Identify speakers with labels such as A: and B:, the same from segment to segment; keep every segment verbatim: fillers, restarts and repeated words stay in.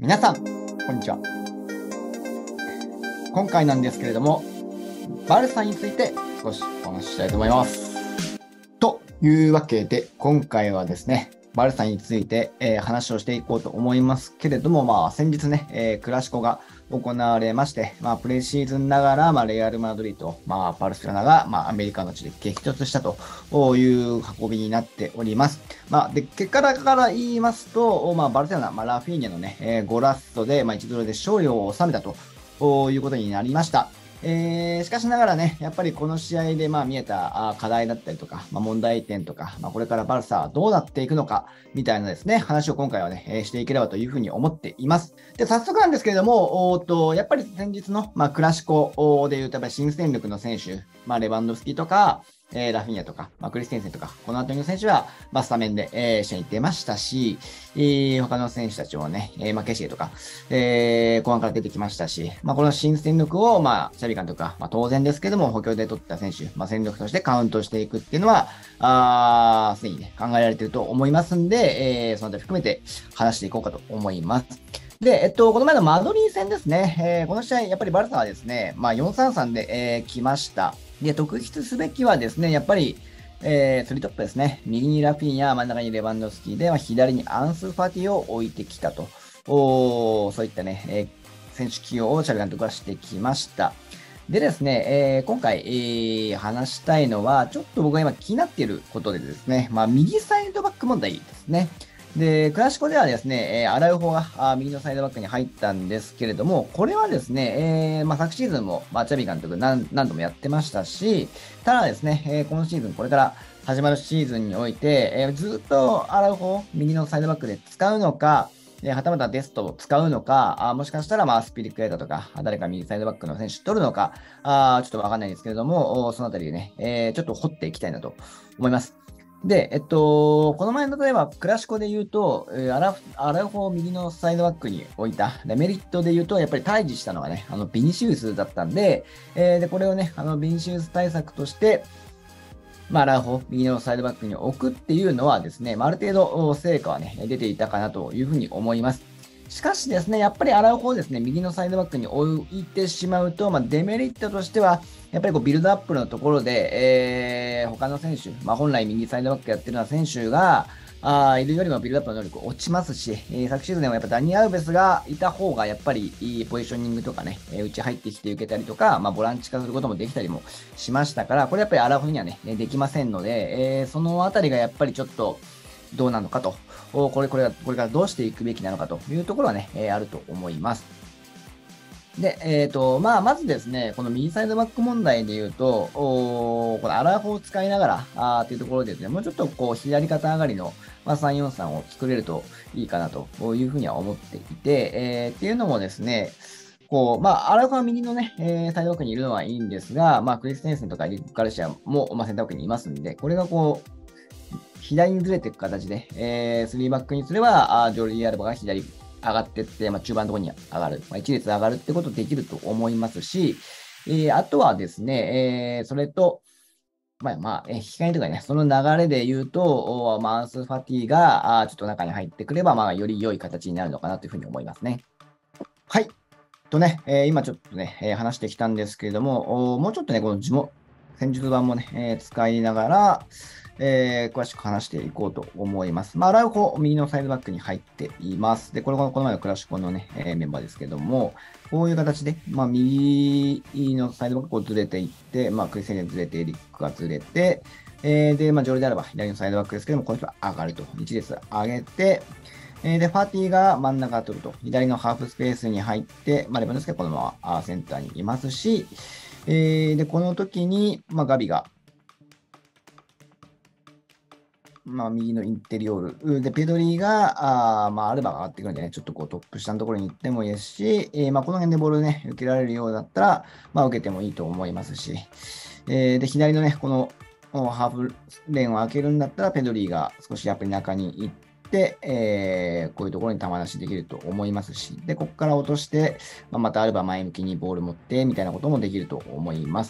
A: 皆さん、こんにちは。今回なんですけれども、バルサについて少しお話ししたいと思います。というわけで、今回はですね、バルサについて、えー話をしていこうと思いますけれども、まあ、先日ね、えークラシコが行われまして、まあ、プレシーズンながら、まあ、レアル・マドリード、まあ、バルセロナが、まあ、アメリカの地で激突したという運びになっております。まあ、で、結果から言いますと、まあ、バルセロナ、まあ、ラフィーニャのね、えーゴラッソで、まあ、いちたいゼロで勝利を収めたということになりました。えー、しかしながらね、やっぱりこの試合でまあ見えたあ課題だったりとか、まあ、問題点とか、まあ、これからバルサはどうなっていくのか、みたいなですね、話を今回はね、えーしていければというふうに思っています。で、早速なんですけれども、おーとやっぱり先日の、まあ、クラシコでいうと、やっぱり新戦力の選手、まあ、レバンドフスキとか、えーラフィーニャとか、まあ、クリステンセンとか、この辺りの選手は、まあ、スタメンで、えー試合に出ましたし、えー他の選手たちもね、えーまあ、ケシエとか、えー後半から出てきましたし、まあ、この新戦力を、まあ、シャビ監督が、まあ、当然ですけども、補強で取った選手、まあ、戦力としてカウントしていくっていうのは、あーすでにね、考えられていると思いますんで、えーそのあたり含めて話していこうかと思います。で、えっと、この前のマドリー戦ですね、えーこの試合、やっぱりバルサはですね、まあ、よんさんさんで、えー来ました。で、特筆すべきはですね、やっぱり、えー、スリートップですね。右にラフィーニャ、真ん中にレバンドフスキーで、まあ、左にアンス・ファティを置いてきたと。おそういったね、えー選手起用をチャビ監督はしてきました。でですね、えー今回、えー話したいのは、ちょっと僕が今気になっていることでですね、まあ、右サイドバック問題ですね。で、クラシコではですね、えーアラウホがあー右のサイドバックに入ったんですけれども、これはですね、えーまあ、昨シーズンも、まあ、チャビ監督何何度もやってましたし、ただですね、えー今シーズン、これから始まるシーズンにおいて、えーずっとアラウホ、右のサイドバックで使うのか、えーはたまたデストを使うのか、あーもしかしたら、まあ、スピリクエータとか、誰か右サイドバックの選手取るのか、あーちょっとわかんないですけれども、おそのあたりでね、えーちょっと掘っていきたいなと思います。で、えっと、この前の例えば、クラシコで言うと、えーアラフアラフォーを右のサイドバックに置いた、でメリットで言うと、やっぱり対峙したのがね、あの、ビニシウスだったんで、えーで、これをね、あの、ビニシウス対策として、まあ、アラフォー、右のサイドバックに置くっていうのはですね、まあ、ある程度成果はね、出ていたかなというふうに思います。しかしですね、やっぱりアラフォーをですね、右のサイドバックに置いてしまうと、まあ、デメリットとしては、やっぱりこうビルドアップのところで、えー、他の選手、まあ、本来右サイドバックやってるような選手が、あいるよりもビルドアップの能力落ちますし、えー、昨シーズンでもやっぱダニ・アウベスがいた方がやっぱりいいポジショニングとかね、えー、内入ってきて受けたりとか、まあ、ボランチ化することもできたりもしましたから、これやっぱりアラフォーにはね、できませんので、えー、そのあたりがやっぱりちょっとどうなのかと、これ、これ、これからどうしていくべきなのかというところはね、えー、あると思います。で、えっ、ー、と、まあ、まずですね、この右サイドバック問題で言うと、おこのアラフォーを使いながら、あーっていうところでですね、もうちょっとこう、左肩上がりの、まあ、さんよんさんを作れるといいかなというふうには思っていて、えー、っていうのもですね、こう、まあ、アラフォーは右のね、えーサイドバックにいるのはいいんですが、まあ、クリステンセンとかリック・ガルシアも、まあ、センターバックにいますんで、これがこう、左にずれていく形で、えー、スリーバックにすれば、あジョルディ・アルバが左上がっていって、まあ、中盤のところに上がる、まあ、一列上がるってことできると思いますし、えー、あとはですね、えー、それと、まあ、まあ、えー、引き換えとかね、その流れで言うと、マンス・ファティがあちょっと中に入ってくれば、まあ、より良い形になるのかなというふうに思いますね。はい。とね、えー今ちょっとね、えー話してきたんですけれども、おもうちょっとね、この字も戦術版もね、えー使いながら、えー詳しく話していこうと思います。まあ、アラウホ、右のサイドバックに入っています。で、これがこの前のクラシコのね、えーメンバーですけども、こういう形で、まあ、右のサイドバックをずれていって、まあ、クリステンセンずれて、エリックがずれて、えーで、まあ、ジョルであれば左のサイドバックですけども、この人は上がると。一列上げて、えーで、ファティが真ん中を取ると。左のハーフスペースに入って、まあ、レバンドフスキはこのままあセンターにいますし、えーで、この時に、まあ、ガビが、まあ、右のインテリオール。で、ペドリが、あまあ、アルバが上がってくるんでね、ちょっとこうトップ下のところに行ってもいいですし、えーまあ、この辺でボールね、受けられるようだったら、まあ、受けてもいいと思いますし、えーで、左のね、このハーフレーンを開けるんだったら、ペドリが少しやっぱり中に行って、えーこういうところに球出しできると思いますし、で、ここから落として、まあ、またアルバ前向きにボール持って、みたいなこともできると思います。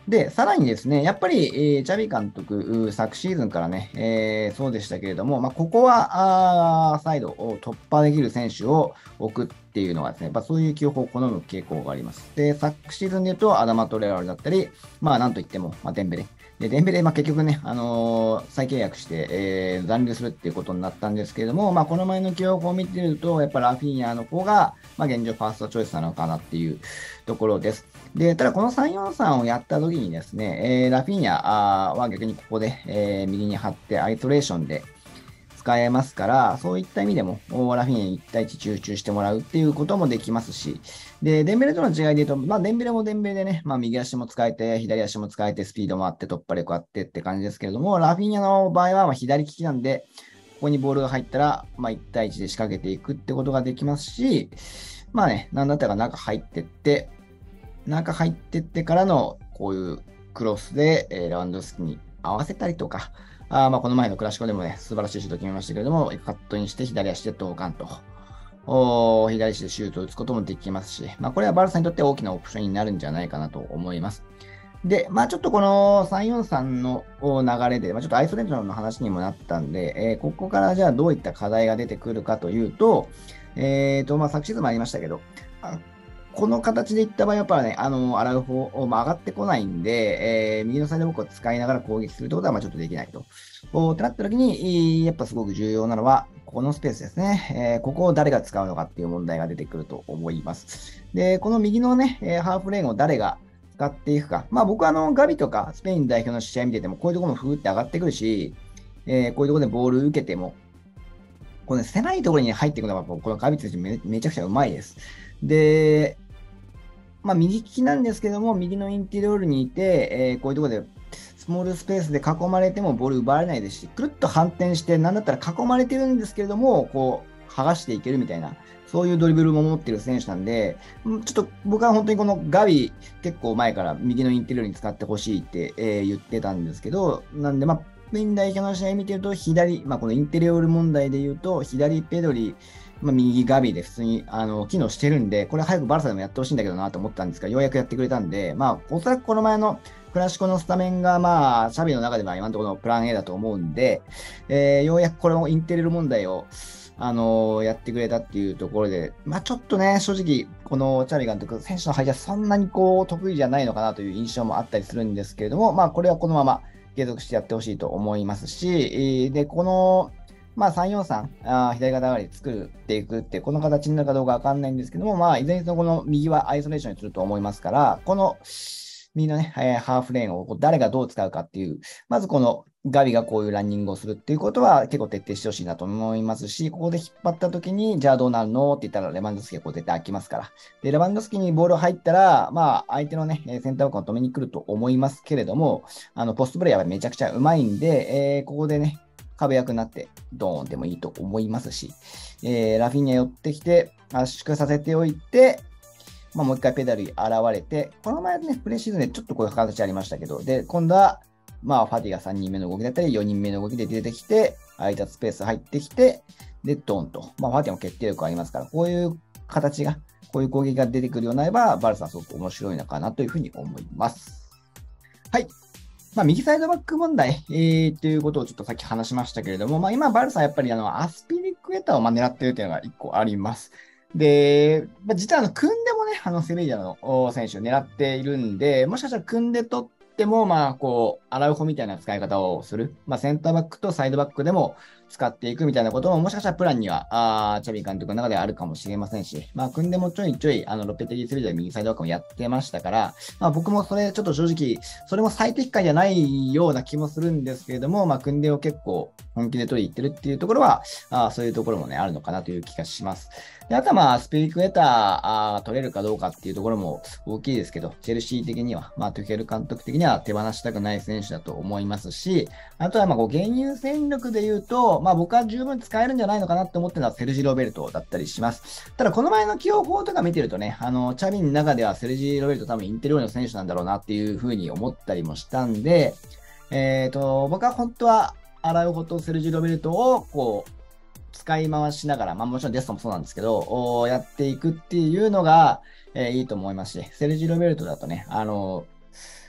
A: で、さらにですね、やっぱり、えーチャビ監督、昨シーズンからね、えーそうでしたけれども、まあ、ここは、あーサイドを突破できる選手を置くっていうのがですね、やっぱそういう起用法を好む傾向があります。で、昨シーズンで言うと、アダマ・トレラルだったり、まあ、なんといっても、まあ、デンベレ。で、デンベレ、まあ、結局ね、あのー再契約して、えー残留するっていうことになったんですけれども、まあ、この前の起用法を見てみると、やっぱラフィーニャの方が、まあ、現状ファーストチョイスなのかなっていうところです。で、ただこのさんよんさんをやった時にですね、えーラフィーニャあーは逆にここで、えー右に張ってアイソレーションで使えますから、そういった意味でも、おラフィーニャにいち対いち集中してもらうっていうこともできますし、で、デンベレとの違いで言うと、まあ、デンベレもデンベレでね、まあ、右足も使えて、左足も使えて、スピードもあって、突破力あってって感じですけれども、ラフィーニャの場合はまあ左利きなんで、ここにボールが入ったら、まあ、いち対いちで仕掛けていくってことができますし、まあね、なんだったら中入ってって、中入ってってからのこういうクロスで、えーラワンドフスキに合わせたりとか、あーまあこの前のクラシコでもね、素晴らしいシュート決めましたけれども、カットインして左足で投函と。おー左足でシュートを打つこともできますし、まあこれはバルサにとって大きなオプションになるんじゃないかなと思います。で、まあちょっとこのさんよんさんの流れで、まあ、ちょっとアイソレーションの話にもなったんで、えーここからじゃあどういった課題が出てくるかというと、えっと、まあ昨シーズンもありましたけど、あこの形でいった場合、やっぱね、あの、洗う方、まあ、上がってこないんで、えー右のサイドボックを使いながら攻撃するってことは、まあ、ちょっとできないと。おってなった時に、いいやっぱすごく重要なのは、このスペースですね。えーここを誰が使うのかっていう問題が出てくると思います。で、この右のね、えーハーフレーンを誰が使っていくか。まあ、僕はあの、ガビとかスペイン代表の試合見てても、こういうところもふーって上がってくるし、えーこういうところでボール受けても、この、ね、狭いところに入っていくのが、このガビ選手めめちゃくちゃうまいです。で、まあ、右利きなんですけども、右のインテリオールにいて、えーこういうところで、スモールスペースで囲まれてもボール奪われないですし、くるっと反転して、なんだったら囲まれてるんですけれども、こう、剥がしていけるみたいな、そういうドリブルも持ってる選手なんで、うんちょっと僕は本当にこのガビ、結構前から右のインテリオールに使ってほしいって、えー言ってたんですけど、なんで、まあ、スペイン代表の試合見てると、左、まあ、このインテリオール問題で言うと、左ペドリ、まあ、右ガビで普通にあの機能してるんで、これ早くバルサでもやってほしいんだけどなと思ったんですが、ようやくやってくれたんで、まあ、おそらくこの前のクラシコのスタメンが、まあ、シャビの中では今のところのプラン A だと思うんで、えーようやくこれもインテリル問題を、あのーやってくれたっていうところで、まあ、ちょっとね、正直、このチャビ監督、選手の配置はそんなにこう得意じゃないのかなという印象もあったりするんですけれども、まあ、これはこのまま継続してやってほしいと思いますし、えーで、この、まあ、さんよんさん、あー左肩上がり作っていくって、この形になるかどうかわかんないんですけども、まあ、いずれにせよこの右はアイソレーションにすると思いますから、この右のね、えーハーフレーンを誰がどう使うかっていう、まずこのガビがこういうランニングをするっていうことは結構徹底してほしいなと思いますし、ここで引っ張った時に、じゃあどうなるのって言ったらレバンドフスキがこう絶対開きますから。で、レバンドフスキにボール入ったら、まあ、相手のね、センターバックを止めに来ると思いますけれども、あの、ポストプレーはめちゃくちゃうまいんで、えーここでね、壁役になって、ドーンでもいいと思いますし、えーラフィーニャ寄ってきて、圧縮させておいて、まあ、もう一回ペダルに現れて、この前ね、プレシーズンでちょっとこういう形ありましたけど、で、今度は、まあ、ファティがさんにんめの動きだったり、よにんめの動きで出てきて、空いたスペース入ってきて、で、ドーンと。まあ、ファティも決定力ありますから、こういう形が、こういう攻撃が出てくるようになれば、バルサはすごく面白いのかなというふうに思います。はい。まあ、右サイドバック問題、えー、ということをちょっとさっき話しましたけれども、まあ、今、バルサはやっぱりあのアスピリクエタをまあ狙っているというのが一個あります。で、まあ、実はあの、組んでもね、あの、セビージャのお選手を狙っているんで、もしかしたら組んで取っても、まあ、こう、アラウホみたいな使い方をする。まあ、センターバックとサイドバックでも使っていくみたいなことも、もしかしたらプランには、あーチャビ監督の中ではあるかもしれませんし、まあ、組んでもちょいちょい、あの、ロペテギセビージャで右サイドバックもやってましたから、まあ、僕もそれ、ちょっと正直、それも最適解じゃないような気もするんですけれども、まあ、組んでを結構本気で取りに行ってるっていうところは、あそういうところもね、あるのかなという気がします。であとはまあ、スピリクエターあ取れるかどうかっていうところも大きいですけど、チェルシー的には、まあ、トゥケル監督的には手放したくない選手だと思いますし、あとはまあ、こう、現有戦力で言うと、まあ、僕は十分使えるんじゃないのかなって思ってるのはセルジ・ロベルトだったりします。ただ、この前の起用法とか見てるとね、あの、チャビの中ではセルジ・ロベルト多分インテリオールの選手なんだろうなっていうふうに思ったりもしたんで、えっと、僕は本当は、アラウホとセルジ・ロベルトを、こう、使い回しながら、まあもちろんデストもそうなんですけど、やっていくっていうのが、えー、いいと思いますし、セルジ・ロベルトだとね、あの、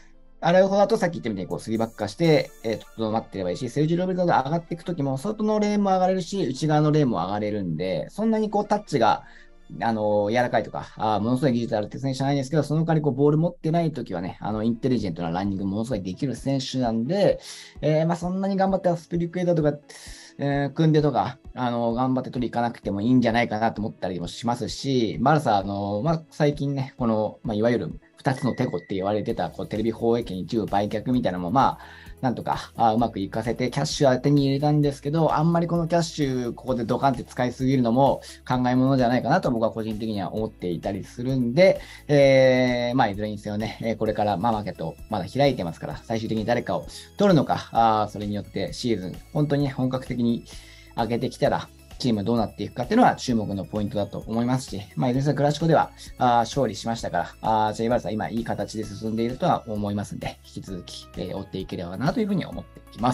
A: 洗う方だとさっき言ったみたいにこうスリーバック化して、えー、整ってればいいし、正常レベルが上がっていくときも、外のレーンも上がれるし、内側のレーンも上がれるんで、そんなにこうタッチが、あの、柔らかいとか、あものすごい技術あるって選手じゃないんですけど、その代わりこうボール持ってないときはね、あの、インテリジェントなランニングものすごいできる選手なんで、えー、まあそんなに頑張ってスピリクエーターとか、えー、組んでとか、あの、頑張って取り行かなくてもいいんじゃないかなと思ったりもしますし、バルサ、あの、まあ、最近ね、この、まあ、いわゆる二つのテコって言われてた、こう、テレビ放映権一部売却みたいなのも、まあ、なんとか、あうまくいかせて、キャッシュは手に入れたんですけど、あんまりこのキャッシュ、ここでドカンって使いすぎるのも考えものじゃないかなと僕は個人的には思っていたりするんで、えー、まあ、いずれにせよね、これから、まあ、マーケットまだ開いてますから、最終的に誰かを取るのか、あそれによってシーズン、本当に本格的に上げてきたら、チームどうなっていくかっていうのは注目のポイントだと思いますし、まあ、いずれにせよクラシコではあ勝利しましたから、あジェイバルサ今いい形で進んでいるとは思いますんで、引き続き、えー追っていければなというふうに思っています。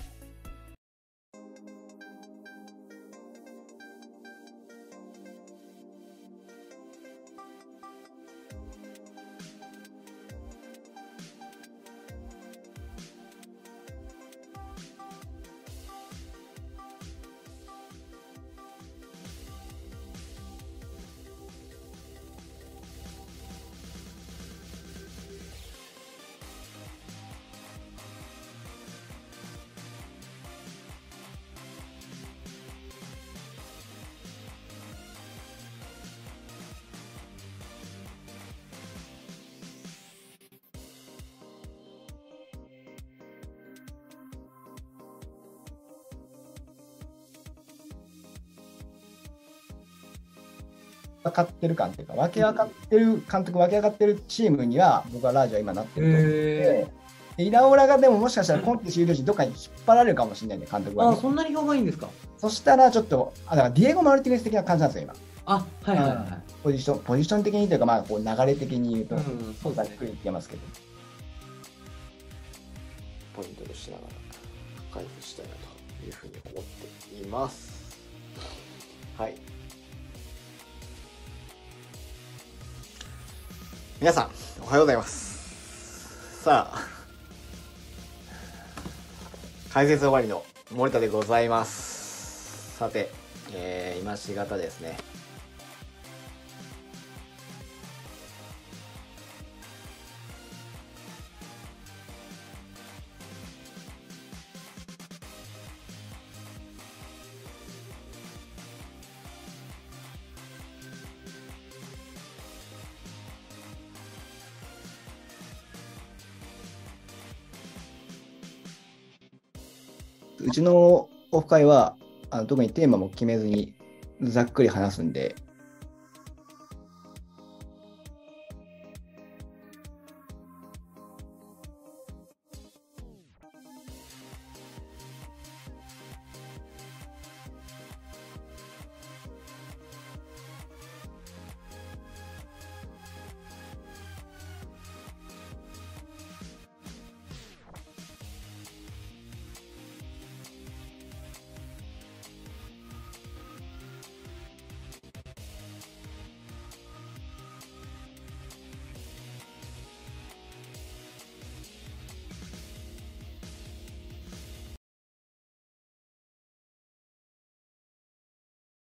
A: 分かってる感っていうか、分け分かってる監督、分け分かってるチームには、僕はラージは今なってると思ってて、イラオラがでももしかしたら今季終了時、どっかに引っ張られるかもしれないんで、監督は、ね。
B: あ、そんなに評判いいんですか？
A: そしたらちょっと、あだからディエゴ・マルティネス的な感じなんですよ、今。
B: あ、はいはいはい。
A: ポジション、ポジション的にというか、まあ、こう流れ的に言うと、
B: うん、そう
A: ざっ
B: ですね。
A: くり言ってますけど。
C: ポイントとしながら解説したいなというふうに思っています。はい。皆さん、おはようございます。さあ、解説終わりの森田でございます。さて、えー、今しがたですね。
A: うちのオフ会は、あの特にテーマも決めずに、ざっくり話すんで、